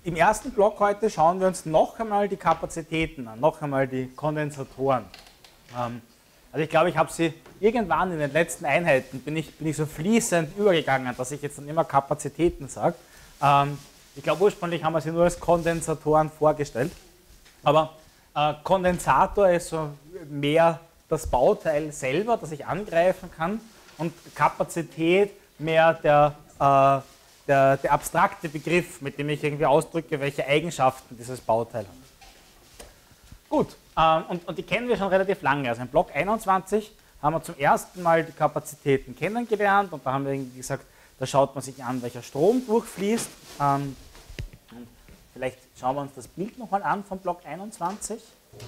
Im ersten Block heute schauen wir uns noch einmal die Kapazitäten an, noch einmal die Kondensatoren. Also ich glaube, ich habe sie irgendwann in den letzten Einheiten, bin ich so fließend übergegangen, dass ich jetzt dann immer Kapazitäten sage. Ich glaube, ursprünglich haben wir sie nur als Kondensatoren vorgestellt. Aber Kondensator ist so mehr das Bauteil selber, das ich angreifen kann, und Kapazität mehr der abstrakte Begriff, mit dem ich irgendwie ausdrücke, welche Eigenschaften dieses Bauteil hat. Gut, und die kennen wir schon relativ lange. Also im Block 21 haben wir zum ersten Mal die Kapazitäten kennengelernt, und da haben wir irgendwie gesagt, da schaut man sich an, welcher Strom durchfließt. Und vielleicht schauen wir uns das Bild nochmal an vom Block 21.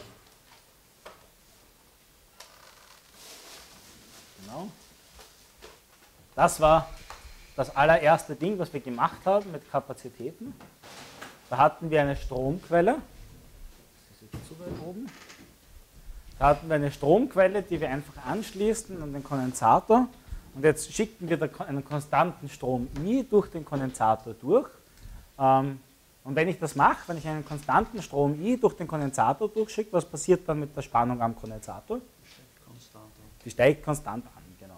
Genau. Das war das allererste Ding, was wir gemacht haben mit Kapazitäten. Da hatten wir eine Stromquelle. Das ist jetzt zu weit oben. Da hatten wir eine Stromquelle, die wir einfach anschließen an den Kondensator. Und jetzt schickten wir einen konstanten Strom I durch den Kondensator durch. Und wenn ich das mache, wenn ich einen konstanten Strom I durch den Kondensator durchschicke, was passiert dann mit der Spannung am Kondensator? Die steigt konstant an, genau.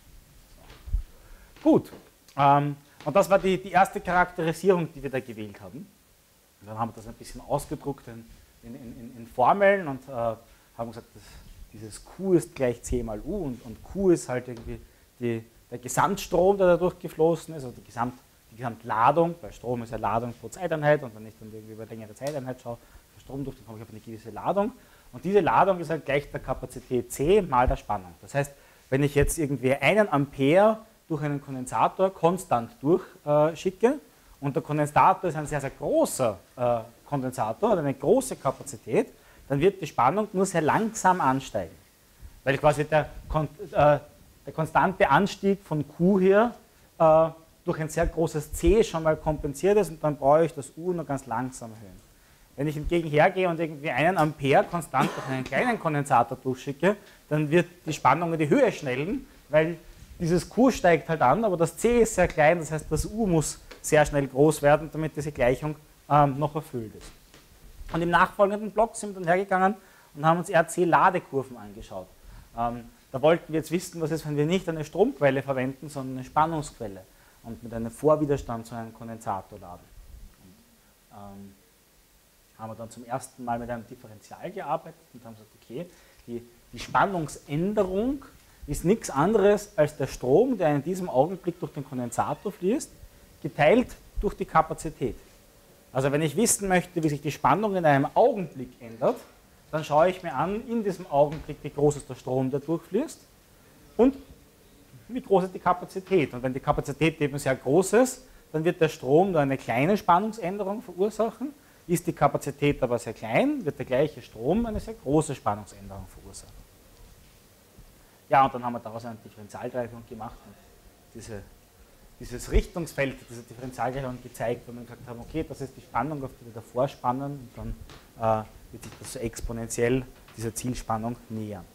Gut. Und das war die erste Charakterisierung, die wir da gewählt haben. Und dann haben wir das ein bisschen ausgedruckt in Formeln und haben gesagt, dass dieses Q ist gleich C mal U, und Q ist halt irgendwie der Gesamtstrom, der da durchgeflossen ist, also die Gesamtladung, weil Strom ist ja Ladung pro Zeiteinheit, und wenn ich dann irgendwie über längere Zeiteinheit schaue, der Strom durch, dann komme ich auf eine gewisse Ladung. Und diese Ladung ist halt gleich der Kapazität C mal der Spannung. Das heißt, wenn ich jetzt irgendwie 1 Ampere durch einen Kondensator konstant durchschicke, und der Kondensator ist ein sehr, sehr großer Kondensator, hat eine große Kapazität, dann wird die Spannung nur sehr langsam ansteigen. Weil quasi der konstante Anstieg von Q hier durch ein sehr großes C schon mal kompensiert ist, und dann brauche ich das U nur ganz langsam erhöhen. Wenn ich hingegen hergehe und irgendwie 1 Ampere konstant durch einen kleinen Kondensator durchschicke, dann wird die Spannung in die Höhe schnellen, weil dieses Q steigt halt an, aber das C ist sehr klein, das heißt, das U muss sehr schnell groß werden, damit diese Gleichung noch erfüllt ist. Und im nachfolgenden Block sind wir dann hergegangen und haben uns RC-Ladekurven angeschaut. Da wollten wir jetzt wissen, was ist, wenn wir nicht eine Stromquelle verwenden, sondern eine Spannungsquelle und mit einem Vorwiderstand zu einem Kondensator laden. Und, haben wir dann zum ersten Mal mit einem Differential gearbeitet und haben gesagt, okay, die Spannungsänderung ist nichts anderes als der Strom, der in diesem Augenblick durch den Kondensator fließt, geteilt durch die Kapazität. Also wenn ich wissen möchte, wie sich die Spannung in einem Augenblick ändert, dann schaue ich mir an, in diesem Augenblick, wie groß ist der Strom, der durchfließt, und wie groß ist die Kapazität. Und wenn die Kapazität eben sehr groß ist, dann wird der Strom nur eine kleine Spannungsänderung verursachen. Ist die Kapazität aber sehr klein, wird der gleiche Strom eine sehr große Spannungsänderung verursachen. Ja, und dann haben wir daraus eine Differentialgleichung gemacht und dieses Richtungsfeld dieser Differentialgleichung gezeigt, wo wir gesagt haben, okay, das ist die Spannung, auf die wir davor spannen, und dann wird sich das so exponentiell dieser Zielspannung nähern.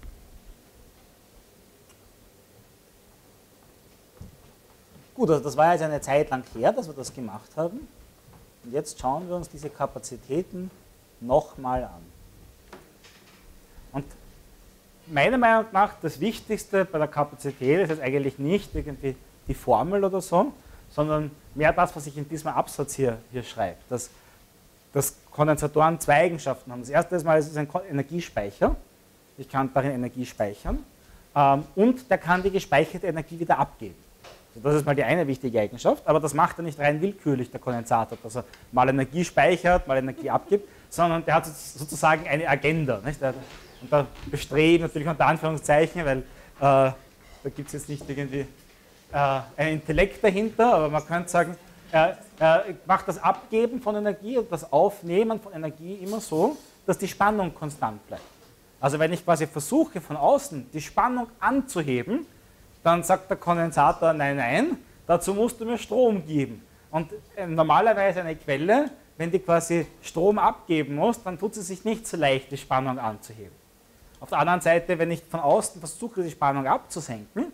Gut, also das war jetzt eine Zeit lang her, dass wir das gemacht haben. Und jetzt schauen wir uns diese Kapazitäten nochmal an. Und meiner Meinung nach das Wichtigste bei der Kapazität ist jetzt eigentlich nicht irgendwie die Formel oder so, sondern mehr das, was ich in diesem Absatz hier schreibe. Dass Kondensatoren zwei Eigenschaften haben. Das erste Mal ist es ein Energiespeicher. Ich kann darin Energie speichern. Und der kann die gespeicherte Energie wieder abgeben. Also das ist mal die eine wichtige Eigenschaft, aber das macht er nicht rein willkürlich, der Kondensator, dass er mal Energie speichert, mal Energie abgibt, sondern der hat sozusagen eine Agenda. Nicht? Und da bestreben natürlich unter Anführungszeichen, weil da gibt es jetzt nicht irgendwie ein Intellekt dahinter, aber man könnte sagen, er macht das Abgeben von Energie und das Aufnehmen von Energie immer so, dass die Spannung konstant bleibt. Also wenn ich quasi versuche, von außen die Spannung anzuheben, dann sagt der Kondensator, nein, nein, dazu musst du mir Strom geben. Und normalerweise eine Quelle, wenn die quasi Strom abgeben muss, dann tut sie sich nicht so leicht, die Spannung anzuheben. Auf der anderen Seite, wenn ich von außen versuche, die Spannung abzusenken,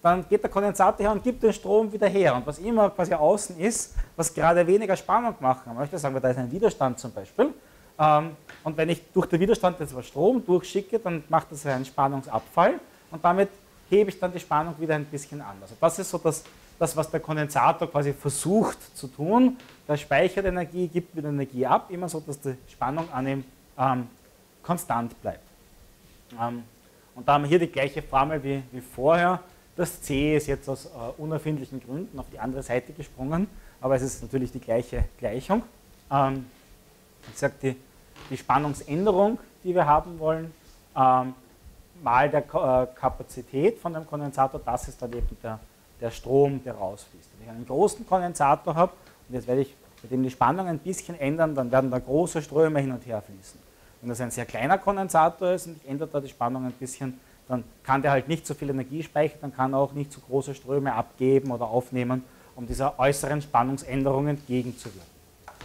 dann geht der Kondensator her und gibt den Strom wieder her. Und was immer quasi außen ist, was gerade weniger Spannung machen möchte, sagen wir, da ist ein Widerstand zum Beispiel. Und wenn ich durch den Widerstand jetzt was Strom durchschicke, dann macht das einen Spannungsabfall und damit hebe ich dann die Spannung wieder ein bisschen an. Also das ist so das, was der Kondensator quasi versucht zu tun. Der speichert Energie, gibt wieder Energie ab, immer so, dass die Spannung an ihm konstant bleibt. Und da haben wir hier die gleiche Formel wie vorher. Das C ist jetzt aus unerfindlichen Gründen auf die andere Seite gesprungen, aber es ist natürlich die gleiche Gleichung. Ich sage, die Spannungsänderung, die wir haben wollen, mal der Kapazität von dem Kondensator, das ist dann eben der Strom, der rausfließt. Wenn ich einen großen Kondensator habe und jetzt werde ich mit dem die Spannung ein bisschen ändern, dann werden da große Ströme hin und her fließen. Wenn das ein sehr kleiner Kondensator ist und ich ändere da die Spannung ein bisschen, dann kann der halt nicht so viel Energie speichern, dann kann er auch nicht so große Ströme abgeben oder aufnehmen, um dieser äußeren Spannungsänderung entgegenzuwirken.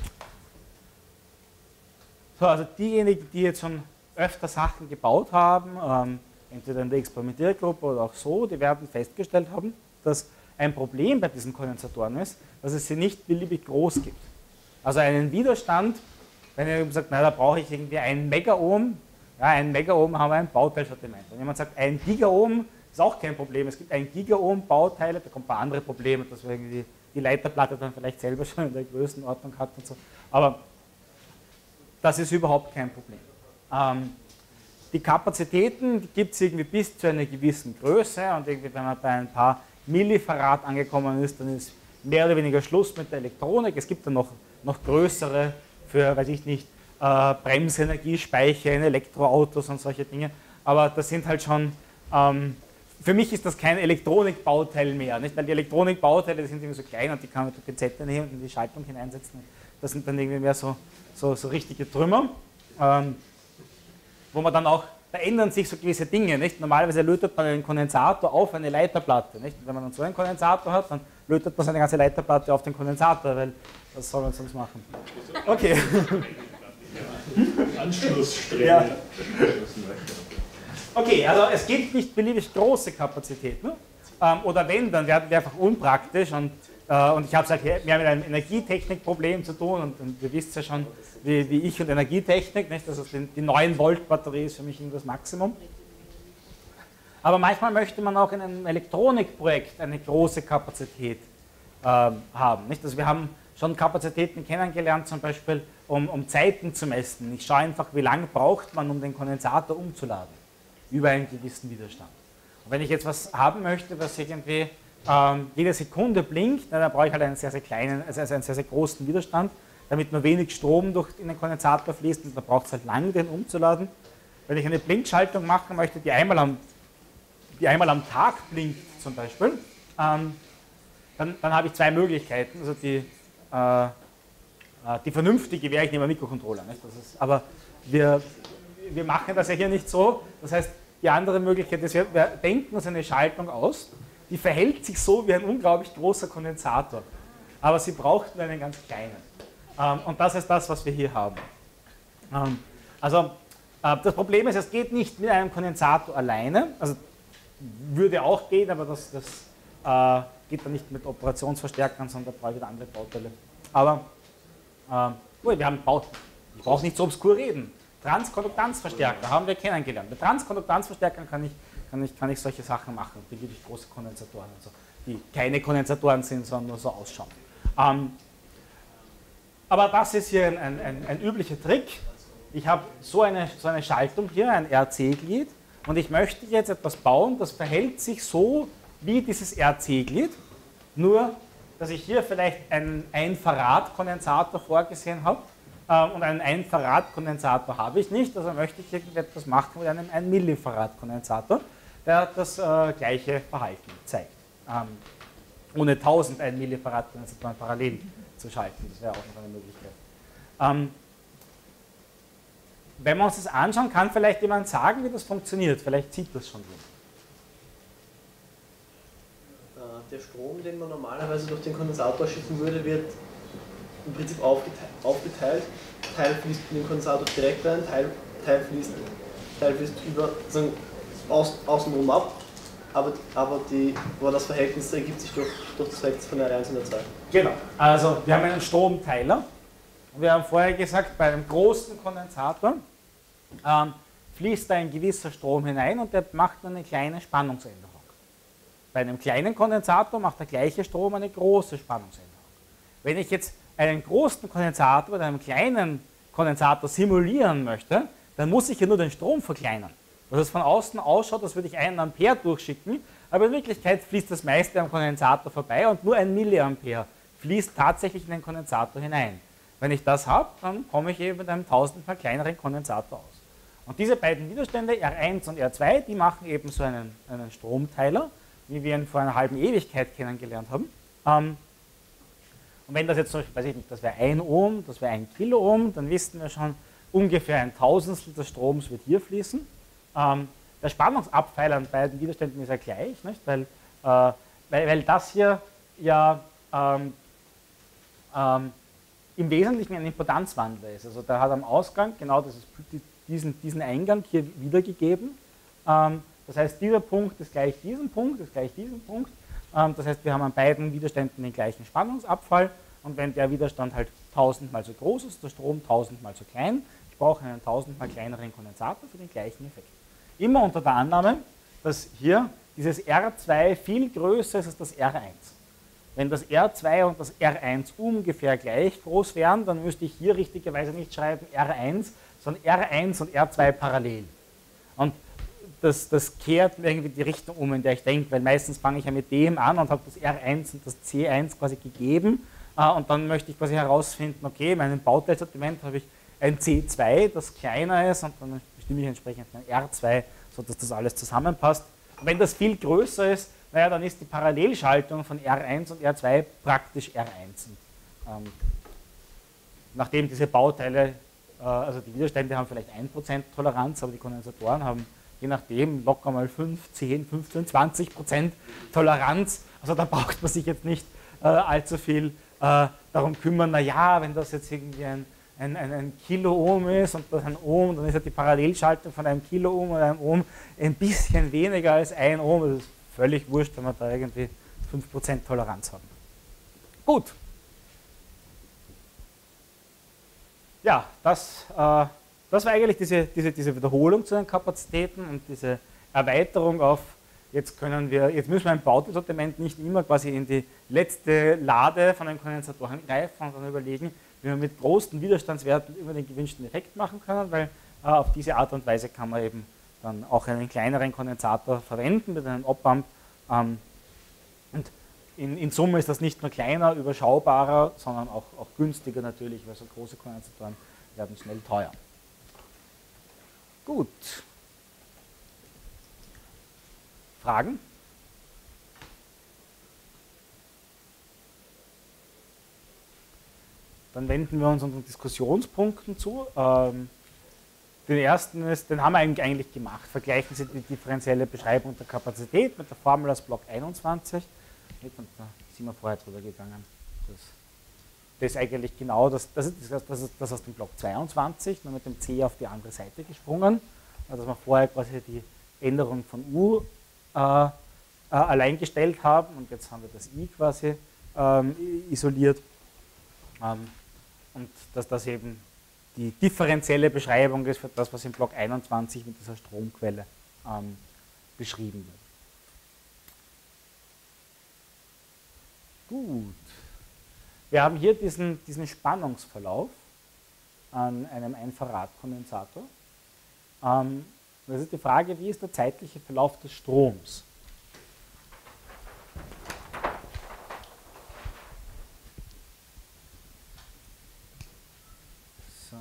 So, also diejenigen, die jetzt schon öfter Sachen gebaut haben, entweder in der Experimentiergruppe oder auch so, die werden festgestellt haben, dass ein Problem bei diesen Kondensatoren ist, dass es sie nicht beliebig groß gibt. Also einen Widerstand, wenn ihr sagt, na, da brauche ich irgendwie 1 Megaohm, ja, 1 Megaohm haben wir ein Bauteilsortiment. Wenn jemand sagt, 1 Gigaohm, ist auch kein Problem. Es gibt 1 Gigaohm Bauteile, da kommen ein paar andere Probleme, dass wir irgendwie die Leiterplatte dann vielleicht selber schon in der Größenordnung hat und so. Aber das ist überhaupt kein Problem. Die Kapazitäten gibt es irgendwie bis zu einer gewissen Größe und irgendwie, wenn man bei ein paar Millifarad angekommen ist, dann ist mehr oder weniger Schluss mit der Elektronik. Es gibt dann noch größere für, weiß ich nicht, Bremsenergiespeicher in Elektroautos und solche Dinge. Aber das sind halt schon, für mich ist das kein Elektronikbauteil mehr, nicht? Weil die Elektronikbauteile, die sind irgendwie so klein und die kann man durch Pinzette nehmen und in die Schaltung hineinsetzen. Das sind dann irgendwie mehr so richtige Trümmer, wo man dann auch, da ändern sich so gewisse Dinge. Nicht? Normalerweise lötet man einen Kondensator auf eine Leiterplatte. Nicht? Und wenn man dann so einen Kondensator hat, dann lötet man seine ganze Leiterplatte auf den Kondensator, weil was soll man sonst machen? Okay. Anschlussstränge. Ja. Okay, also es gibt nicht beliebig große Kapazitäten. Oder wenn, dann werden wir einfach unpraktisch. Und ich habe es halt mehr mit einem Energietechnikproblem zu tun. Und ihr wisst ja schon, wie ich und Energietechnik. Nicht? Also die 9-Volt-Batterie ist für mich das Maximum. Aber manchmal möchte man auch in einem Elektronikprojekt eine große Kapazität haben. Nicht? Also wir haben schon Kapazitäten kennengelernt, zum Beispiel um Zeiten zu messen. Ich schaue einfach, wie lange braucht man, um den Kondensator umzuladen, über einen gewissen Widerstand. Und wenn ich jetzt was haben möchte, was irgendwie jede Sekunde blinkt, dann brauche ich halt einen sehr, sehr kleinen, also einen sehr, sehr großen Widerstand, damit nur wenig Strom in den Kondensator fließt und da braucht es halt lange, den umzuladen. Wenn ich eine Blinkschaltung machen möchte, die einmal am Tag blinkt zum Beispiel, dann habe ich zwei Möglichkeiten. Also die vernünftige wäre, ich nehme einen Mikrocontroller. Nicht? Aber wir machen das ja hier nicht so. Das heißt, die andere Möglichkeit ist, wir denken uns eine Schaltung aus, die verhält sich so wie ein unglaublich großer Kondensator. Aber sie braucht nur einen ganz kleinen. Und das ist das, was wir hier haben. Das Problem ist, es geht nicht mit einem Kondensator alleine. Also würde auch gehen, aber das geht dann nicht mit Operationsverstärkern, sondern da brauche ich wieder andere Bauteile. Aber wir haben ich brauche nicht so obskur reden. Transkonduktanzverstärker haben wir kennengelernt. Mit Transkonduktanzverstärkern kann ich solche Sachen machen, beliebig große Kondensatoren, also, die keine Kondensatoren sind, sondern nur so ausschauen. Aber das ist hier ein üblicher Trick. Ich habe so eine Schaltung hier, ein RC-Glied, und ich möchte jetzt etwas bauen, das verhält sich so wie dieses RC-Glied, nur dass ich hier vielleicht einen 1 Farad-Kondensator vorgesehen habe. Und einen 1 Farad-Kondensator habe ich nicht, also möchte ich irgendetwas machen mit einem 1 Millifarad-Kondensator, der das gleiche Verhalten zeigt. Ohne 1000 1 Millifarad-Kondensatoren parallel zu schalten, das wäre auch noch eine Möglichkeit. Wenn wir uns das anschauen, kann vielleicht jemand sagen, wie das funktioniert. Vielleicht sieht das schon jemand. Der Strom, den man normalerweise durch den Kondensator schicken würde, wird im Prinzip aufgeteilt. Teil fließt in den Kondensator direkt rein, Teil fließt über außenrum ab. aber das Verhältnis ergibt sich durch das Verhältnis von R1 und R2. Genau, also wir haben einen Stromteiler und wir haben vorher gesagt, bei einem großen Kondensator fließt da ein gewisser Strom hinein und der macht nur eine kleine Spannungsänderung. Bei einem kleinen Kondensator macht der gleiche Strom eine große Spannungsänderung. Wenn ich jetzt einen großen Kondensator mit einem kleinen Kondensator simulieren möchte, dann muss ich ja nur den Strom verkleinern. Dass es von außen ausschaut, als würde ich 1 Ampere durchschicken, aber in Wirklichkeit fließt das meiste am Kondensator vorbei und nur 1 Milliampere fließt tatsächlich in den Kondensator hinein. Wenn ich das habe, dann komme ich eben mit einem tausendmal kleineren Kondensator aus. Und diese beiden Widerstände, R1 und R2, die machen eben so einen Stromteiler, wie wir ihn vor einer halben Ewigkeit kennengelernt haben. Und wenn das jetzt zum Beispiel, weiß ich nicht, das wäre 1 Ohm, das wäre 1 Kiloohm, dann wissen wir schon, ungefähr ein Tausendstel des Stroms wird hier fließen. Der Spannungsabfall an beiden Widerständen ist ja gleich, nicht? Weil das hier ja im Wesentlichen ein Impedanzwandler ist. Also der hat am Ausgang genau diesen Eingang hier wiedergegeben. Das heißt, dieser Punkt ist gleich diesem Punkt, ist gleich diesem Punkt. Das heißt, wir haben an beiden Widerständen den gleichen Spannungsabfall und wenn der Widerstand halt 1000-mal so groß ist, der Strom 1000-mal so klein, ich brauche einen 1000-mal kleineren Kondensator für den gleichen Effekt. Immer unter der Annahme, dass hier dieses R2 viel größer ist als das R1. Wenn das R2 und das R1 ungefähr gleich groß wären, dann müsste ich hier richtigerweise nicht schreiben R1, sondern R1 und R2 parallel. Und das kehrt irgendwie die Richtung um, in der ich denke, weil meistens fange ich ja mit dem an und habe das R1 und das C1 quasi gegeben und dann möchte ich quasi herausfinden, okay, in meinem Bauteilsortiment habe ich ein C2, das kleiner ist und dann bestimme ich entsprechend ein R2, sodass das alles zusammenpasst. Und wenn das viel größer ist, naja, dann ist die Parallelschaltung von R1 und R2 praktisch R1. Und, nachdem diese Bauteile, also die Widerstände haben vielleicht 1% Toleranz, aber die Kondensatoren haben je nachdem locker mal 5, 10, 15, 20% Toleranz. Also da braucht man sich jetzt nicht allzu viel darum kümmern, naja, wenn das jetzt irgendwie ein Kiloohm ist und das ein Ohm, dann ist ja die Parallelschaltung von einem Kiloohm oder einem Ohm ein bisschen weniger als 1 Ohm. Das ist völlig wurscht, wenn wir da irgendwie 5% Toleranz haben. Gut. Ja, das war eigentlich diese Wiederholung zu den Kapazitäten und diese Erweiterung auf, jetzt müssen wir im Bauteilsortiment nicht immer quasi in die letzte Lade von den Kondensatoren greifen, sondern überlegen, wie wir mit großen Widerstandswerten immer den gewünschten Effekt machen können, weil auf diese Art und Weise kann man eben dann auch einen kleineren Kondensator verwenden mit einem Op-Amp. Und in Summe ist das nicht nur kleiner, überschaubarer, sondern auch günstiger natürlich, weil so große Kondensatoren werden schnell teuer. Gut. Fragen? Dann wenden wir uns unseren Diskussionspunkten zu. Den ersten den haben wir eigentlich gemacht. Vergleichen Sie die differenzielle Beschreibung der Kapazität mit der Formel aus Block 21. Da sind wir vorher drüber gegangen. Das ist eigentlich genau das ist aus dem Block 22, nur mit dem C auf die andere Seite gesprungen. Also dass wir vorher quasi die Änderung von U allein gestellt haben und jetzt haben wir das I quasi isoliert. Und dass das eben die differenzielle Beschreibung ist für das, was im Block 21 mit dieser Stromquelle beschrieben wird. Gut. Wir haben hier diesen Spannungsverlauf an einem Infrarotkondensator. Das ist die Frage, wie ist der zeitliche Verlauf des Stroms? So.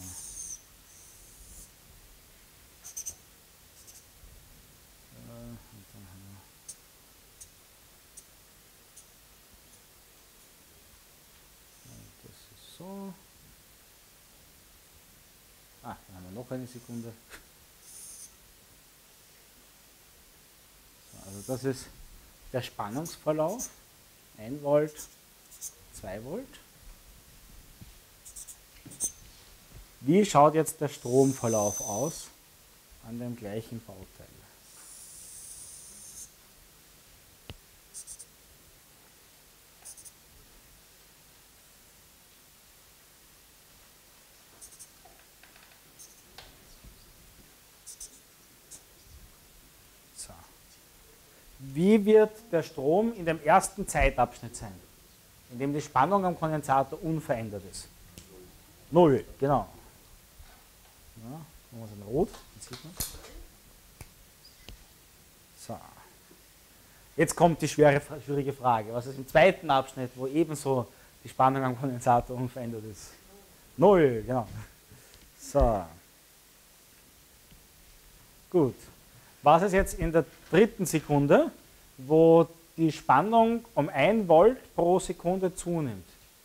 So. Dann haben wir noch eine Sekunde. So, also das ist der Spannungsverlauf. 1 Volt, 2 Volt. Wie schaut jetzt der Stromverlauf aus an dem gleichen Bauteil? wie wird der Strom in dem ersten Zeitabschnitt sein, in dem die Spannung am Kondensator unverändert ist? 0, genau. Ja, machen wir es in Rot, dann sieht man es. So. Jetzt kommt die schwierige Frage. Was ist im zweiten Abschnitt, wo ebenso die Spannung am Kondensator unverändert ist? 0, genau. So. Gut. Was ist jetzt in der dritten Sekunde, wo die Spannung um 1 Volt pro Sekunde zunimmt?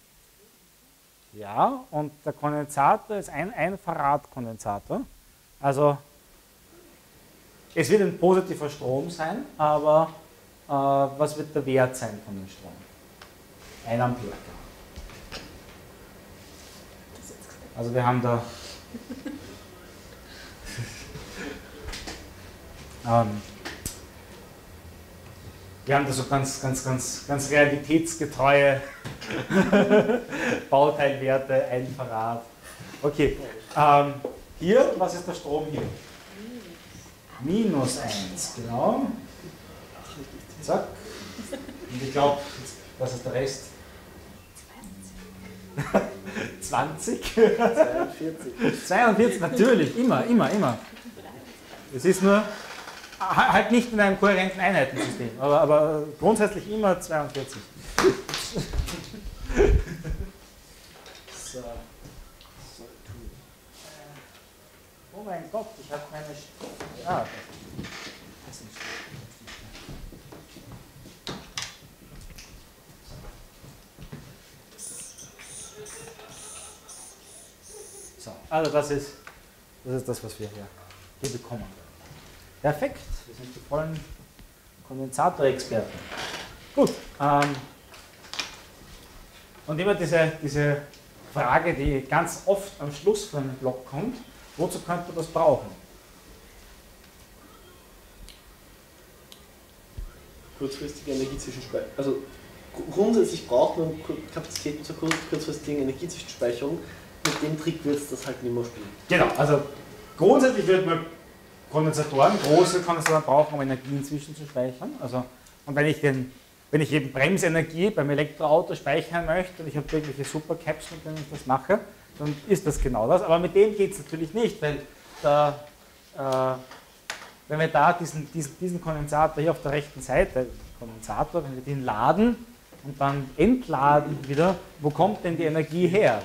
Ja, und der Kondensator ist ein Farad-Kondensator. Also es wird ein positiver Strom sein, aber was wird der Wert sein von dem Strom? 1 Ampere. Also wir haben da so ganz realitätsgetreue Bauteilwerte, 1 Farad. Okay, hier, was ist der Strom hier? -1, genau. Zack. Und ich glaube, das ist der Rest. 20? 42. 42, natürlich, immer. Es ist nur halt nicht in einem kohärenten Einheitensystem, aber grundsätzlich immer 42. So. Oh mein Gott, ich habe meine... Das ist so, also das ist das, was wir hier bekommen. Perfekt, wir sind die vollen Kondensatorexperten. Gut, und immer diese Frage, die ganz oft am Schluss von einem Block kommt, wozu könnte man das brauchen? Kurzfristige Energiezwischenspeicherung. Also grundsätzlich braucht man Kapazitäten zur kurzfristigen Energiezwischenspeicherung. Mit dem Trick wird es das halt nicht mehr spielen. Genau, also grundsätzlich wird man Kondensatoren, große Kondensatoren brauchen, um Energien zwischenzuspeichern. Also, und wenn ich eben Bremsenergie beim Elektroauto speichern möchte und ich habe irgendwelche Supercaps, mit denen ich das mache, dann ist das genau das. Aber mit dem geht es natürlich nicht, weil wenn wir da diesen Kondensator hier auf der rechten Seite, Kondensator, wenn wir den laden und dann entladen wieder, wo kommt denn die Energie her?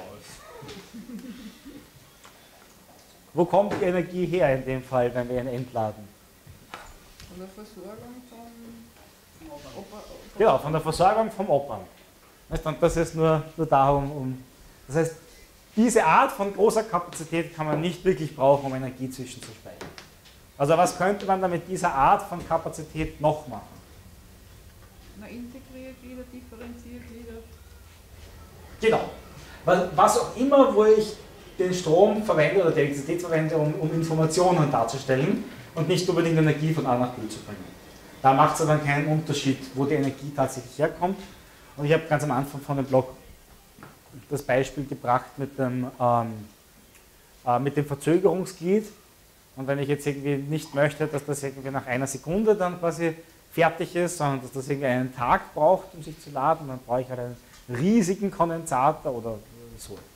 Wo kommt die Energie her in dem Fall, wenn wir ihn entladen? Von der Versorgung vom Operant. Genau, von der Versorgung vom Operant. Und das ist nur darum, das heißt, diese Art von großer Kapazität kann man nicht wirklich brauchen, um Energie zwischenzuspeichern. Also was könnte man da mit dieser Art von Kapazität noch machen? Na, integriert wieder, differenziert wieder. Genau. Was auch immer, wo ich den Strom verwende oder die Elektrizität verwende, um Informationen darzustellen und nicht unbedingt Energie von A nach B zu bringen. Da macht es aber keinen Unterschied, wo die Energie tatsächlich herkommt. Und ich habe ganz am Anfang von dem Blog das Beispiel gebracht mit dem Verzögerungsglied. Und wenn ich jetzt irgendwie nicht möchte, dass das irgendwie nach 1 Sekunde dann quasi fertig ist, sondern dass das irgendwie einen Tag braucht, um sich zu laden, dann brauche ich halt einen riesigen Kondensator oder so etwas.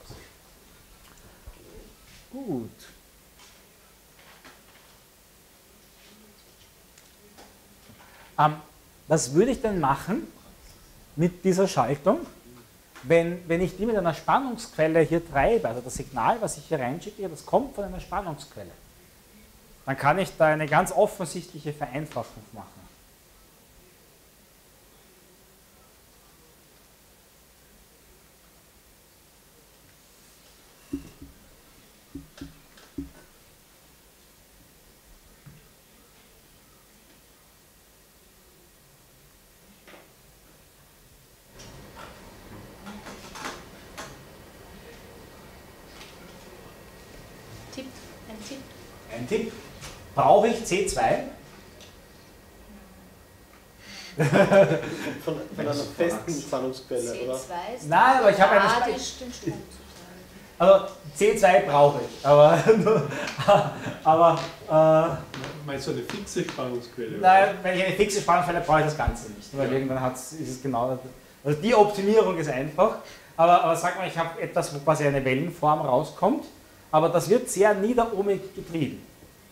Gut. Was würde ich denn machen mit dieser Schaltung, wenn ich die mit einer Spannungsquelle hier treibe, also das Signal, was ich hier reinschicke, das kommt von einer Spannungsquelle. Dann kann ich da eine ganz offensichtliche Vereinfachung machen. Ein Tipp. Brauche ich C2? Von einer festen Spannungsquelle, oder? C2 ist Nein, aber ich habe eine radisch den Strom zu teilen. Also C2 brauche ich, aber Meinst du eine fixe Spannungsquelle? Nein, wenn ich eine fixe Spannungsquelle brauche ich das Ganze nicht, weil irgendwann ist es genau, also die Optimierung ist einfach, aber sag mal, ich habe etwas, wo quasi eine Wellenform rauskommt, aber das wird sehr niederohmig getrieben.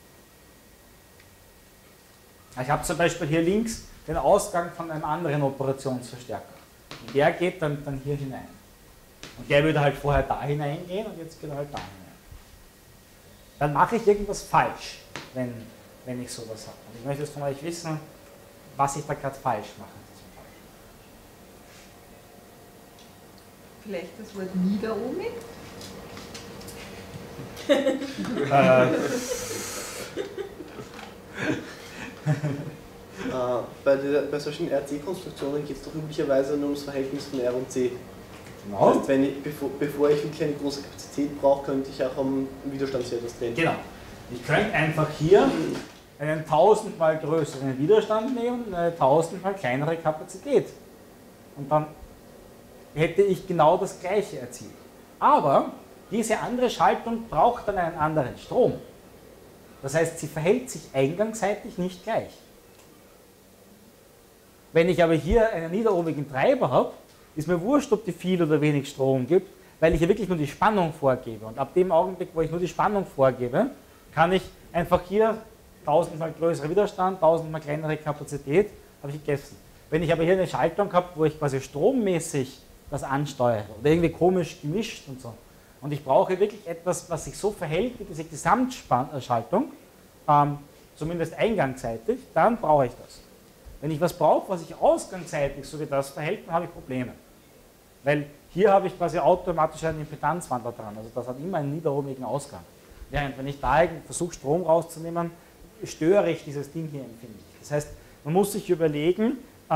Ich habe zum Beispiel hier links den Ausgang von einem anderen Operationsverstärker. Und der geht dann hier hinein. Und der würde halt vorher da hineingehen und jetzt geht er halt da hinein. Dann mache ich irgendwas falsch, wenn ich sowas habe. Und ich möchte jetzt von euch wissen, was ich da gerade falsch mache. Vielleicht das Wort niederohmig? Bei solchen RC-Konstruktionen geht es doch üblicherweise nur ums Verhältnis von R und C. Genau. Das heißt, bevor ich wirklich eine große Kapazität brauche, könnte ich auch am Widerstandswert was drehen. Genau. Ich könnte einfach hier einen 1000-mal größeren Widerstand nehmen und eine 1000-mal kleinere Kapazität. Und dann hätte ich genau das Gleiche erzielt. Aber diese andere Schaltung braucht dann einen anderen Strom. Das heißt, sie verhält sich eingangsseitig nicht gleich. Wenn ich aber hier einen niederohmigen Treiber habe, ist mir wurscht, ob die viel oder wenig Strom gibt, weil ich ja wirklich nur die Spannung vorgebe. Und ab dem Augenblick, wo ich nur die Spannung vorgebe, kann ich einfach hier 1000-mal größerer Widerstand, 1000-mal kleinere Kapazität, habe ich gegessen. Wenn ich aber hier eine Schaltung habe, wo ich quasi strommäßig das ansteuere oder irgendwie komisch gemischt und so, und ich brauche wirklich etwas, was sich so verhält wie diese Gesamtschaltung, zumindest eingangsseitig, dann brauche ich das. Wenn ich was brauche, was sich ausgangsseitig so wie das verhält, dann habe ich Probleme. Weil hier habe ich quasi automatisch einen Impedanzwandler dran, also das hat immer einen niederohmigen Ausgang. Während wenn ich da versuche, Strom rauszunehmen, störe ich dieses Ding hier empfindlich. Das heißt, man muss sich überlegen,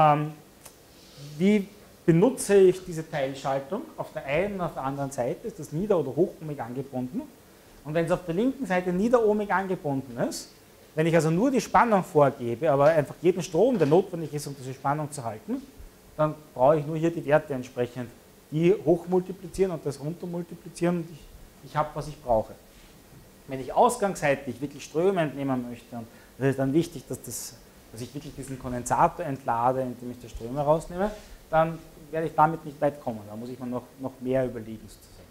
wie benutze ich diese Teilschaltung. Auf der einen und auf der anderen Seite ist das nieder- oder hochohmig angebunden. Und wenn es auf der linken Seite niederohmig angebunden ist, wenn ich also nur die Spannung vorgebe, aber einfach jeden Strom, der notwendig ist, um diese Spannung zu halten, dann brauche ich nur hier die Werte entsprechend, die hochmultiplizieren und das runtermultiplizieren und ich habe, was ich brauche. Wenn ich ausgangsseitig wirklich Ströme entnehmen möchte, und das ist dann wichtig, dass ich wirklich diesen Kondensator entlade, indem ich die Ströme rausnehme, dann werde ich damit nicht weit kommen. Da muss ich mir noch mehr überlegen sozusagen.